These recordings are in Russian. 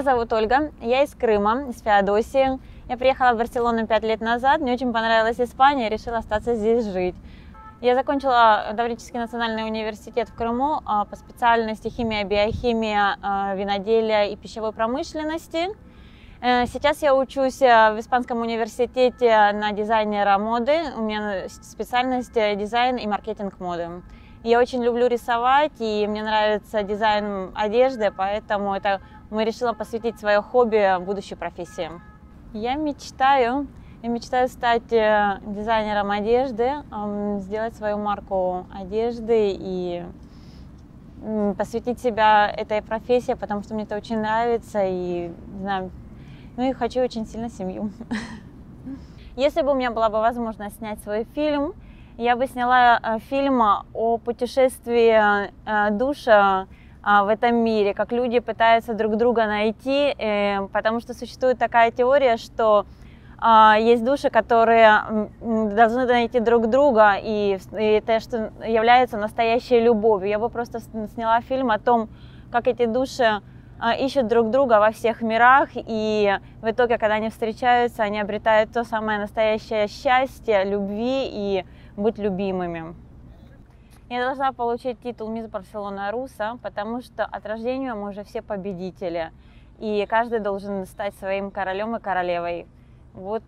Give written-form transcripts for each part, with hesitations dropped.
зовут Ольга, я из Крыма, из Феодосии. Я приехала в Барселону 5 лет назад, мне очень понравилась Испания, решила остаться здесь жить. Я закончила Таврический национальный университет в Крыму по специальности химия, биохимия, виноделия и пищевой промышленности. Сейчас я учусь в Испанском университете на дизайнера моды. У меня специальность дизайн и маркетинг моды. Я очень люблю рисовать, и мне нравится дизайн одежды, поэтому мы решила посвятить свое хобби будущей профессии. Я мечтаю стать дизайнером одежды, сделать свою марку одежды и посвятить себя этой профессии, потому что мне это очень нравится, и, не знаю, и хочу очень сильно семью. Если бы у меня была бы возможность снять свой фильм, я бы сняла фильм о путешествии душ в этом мире, как люди пытаются друг друга найти, потому что существует такая теория, что есть души, которые должны найти друг друга, и это что является настоящей любовью. Я бы просто сняла фильм о том, как эти души ищут друг друга во всех мирах, и в итоге, когда они встречаются, они обретают то самое настоящее счастье, любви и быть любимыми. Я должна получить титул «Мисс Барселона Руса», потому что от рождения мы уже все победители, и каждый должен стать своим королем и королевой. Вот.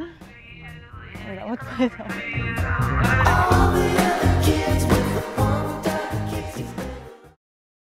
Да, вот поэтому.